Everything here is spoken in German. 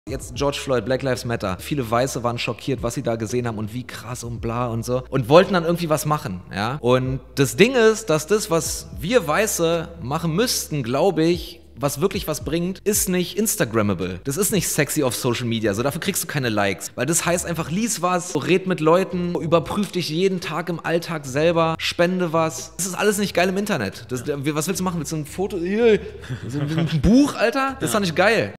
Jetzt George Floyd, Black Lives Matter. Viele Weiße waren schockiert, was sie da gesehen haben und wie krass und bla und so. Und wollten dann irgendwie was machen, ja. Und das Ding ist, dass das, was wir Weiße machen müssten, glaube ich, was wirklich was bringt, ist nicht Instagrammable. Das ist nicht sexy auf Social Media. So, dafür kriegst du keine Likes. Weil das heißt einfach, lies was, red mit Leuten, überprüf dich jeden Tag im Alltag selber, spende was. Das ist alles nicht geil im Internet. Was willst du machen? Willst du ein Foto? Hier, so ein Buch, Alter? Das ist doch nicht geil.